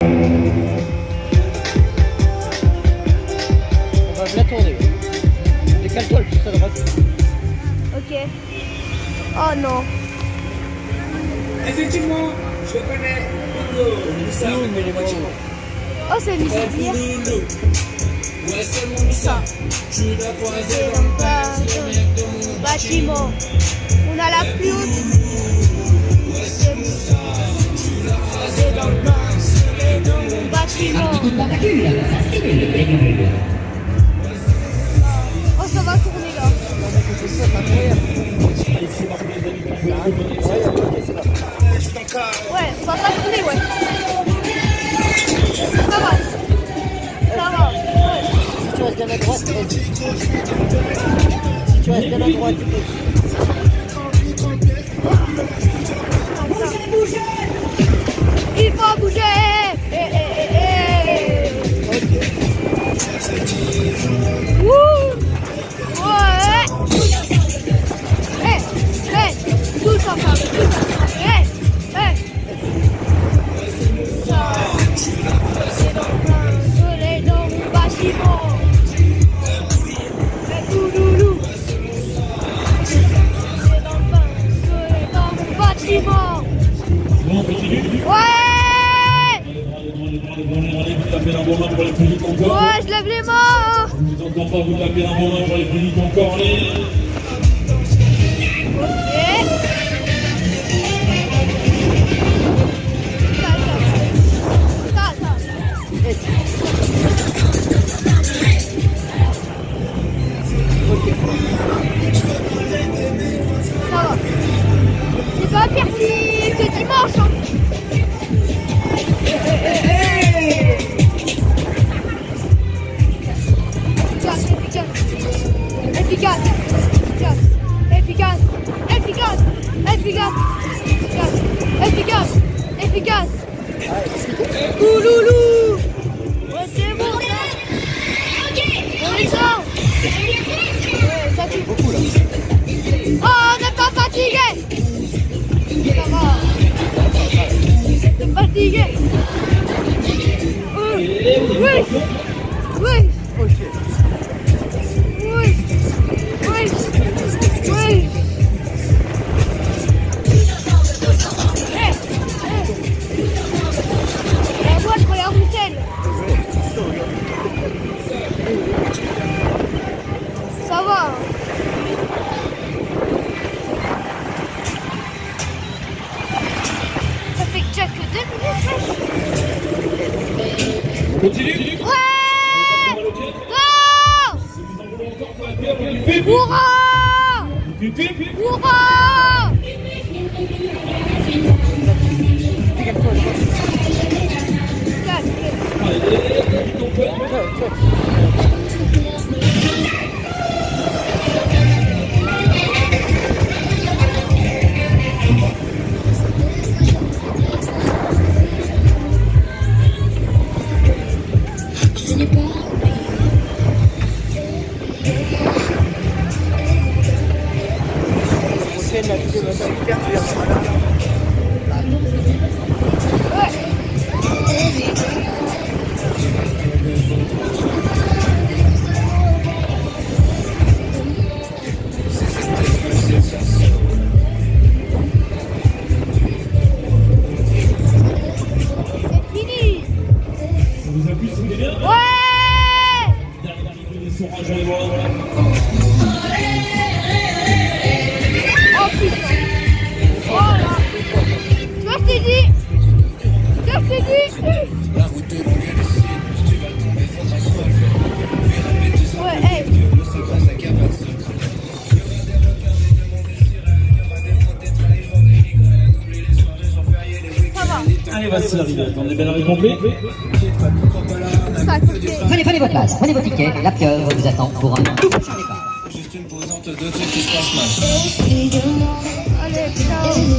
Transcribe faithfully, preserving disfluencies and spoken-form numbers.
On va bien tourner. Décale-toi le plus à droite. Ok. Oh non. Effectivement, je connais nous sommes mais les bâtiments. Oh, c'est une civière. Ouais, c'est mon ça. Je suis la croisée dans le bas, le mec de mon Bâtiment. On a la plus haute. Ouais, c'est mon ça. Je suis la croisée dans le bas, Dans mon bâtiment. Oh, ça va tourner là. Ouais, on va pas tourner, ouais. Ça va. Ça va. Ouais. Si tu restes bien à droite, vas-y. Si tu restes bien à droite, il faut bouger. Eh, eh, eh, eh. Wouh. Ouais. Eh, eh, tout ça, tout ça. Eh, eh. Ça, c'est dans le plein soleil dans mon bâtiment. Eh, touloulou. C'est dans le plein soleil dans mon bâtiment. Bon, on continue. Ouais. Vous tapez un bon main pour les plus vite encore. Ouais, je lève les mains. Je ne vous entends pas, vous tapez un bon main pour les plus vite encore. Allez. Ok. Ça, ça. Ça va. C'est pas pire que dimanche, hein. Efficace, efficace, efficace, efficace, efficace, efficace, efficace, efficace. Ouloulou. Ouais, c'est bon. On descend. Ouais, ça tue beaucoup là. Oh, on n'est pas fatigué. Ça va. On est fatigué. Oui, oui, oui. Oui, oui, oui. Eh, eh. Eh, moi, je prends la routine. Ça va. Ça fait déjà que deux minutes. Continue. Ouais. Non. Pipi. Hurrah. Pipi. Hurrah. la vidéo va être hyper claire. Allez, voici l'arrivée. Attendez bien l'arrivée complète. Prenez, prenez vos places, prenez vos tickets. La pieuvre vous attend pour un tout prochain départ. Juste une posante de trucs qui se passent mal. Allez, ciao.